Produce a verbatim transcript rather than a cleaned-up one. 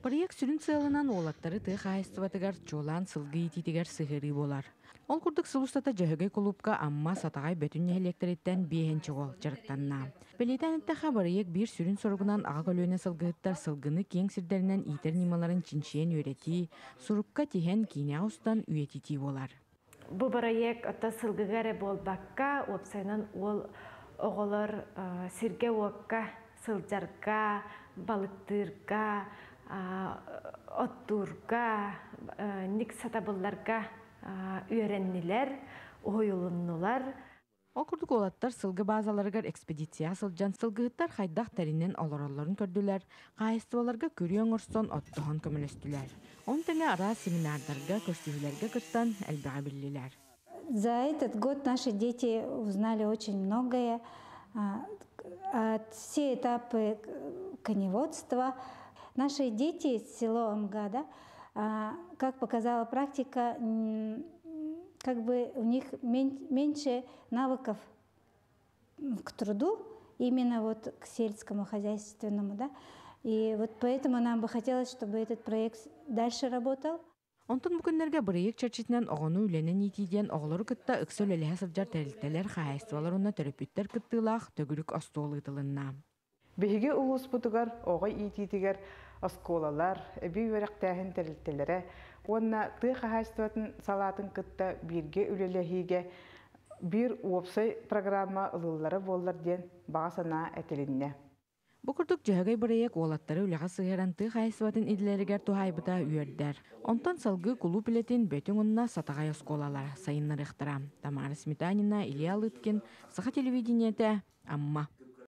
Проект сүрін сылынан олаттары тыға хайыстыватыгар чолан сылғы ититигер сығыры болар. Ол күрдік сылустата жөһөгей клубка амма сатағай бөтін электреттен бейенчі ол жарықтанна. Белетен әтті хабарыек бір сүрін соргунан аға көлөне сылғыттар сылғыны кең сирдерінен итер нималарын чинчиен өрети, сурукка тихен киня устан үйетити болар. Бұл проект отта сылғығары болбаққа, опсайнан ол оғылар сирге уаққа, сылжарға, балықтырға, оттурға, ник сатабылларға үйреннилер, ойылыннулар. Ол күрдік олаттар сылғы базаларығар экспедиция сылжан сылғыттар хайдақ тәрінен олараларын көрділер, қайыстываларға көріен ұрсон оттуған көмілістілер. Он тәне ара семинардарға, көрсігілерге кірттан әлбіға білілер. За этот год наши дети узнали очень многое. От все этапы коневодства. Наши дети из села Амгада, как показала практика, как бы у них меньше навыков к труду, именно вот к сельскому хозяйственному, да. И вот поэтому нам бы хотелось, чтобы этот проект дальше работал. Онтон бүкінлерге проект чарчитнен оғыну үленен етиден оғылары кытта үксөл әліғе сыржар тәрілтелер қайыстываларына төрөпүттер кыттылақ төгірік остуолы тылынна. Беге улус бұтығар оғай етидігер осколалар, әбей өріқтәхін тәрілтелері, онна тый қайыстыватын салатын кытта бірге үлелехиге бір уопсай программа ылылары болар ден бағасана әтелінне. Бұқырдық жөһөгей проект олаттары үліға сығыран тый қайыстыватын идлерігер тухайбыта үйердер. Онтан салғы кулу білетін бөтің онына сатағай осколалар сайыннар ықтыра. Тамара Сметанина, Илья Лыткин, Саха телевидениеті, Амма.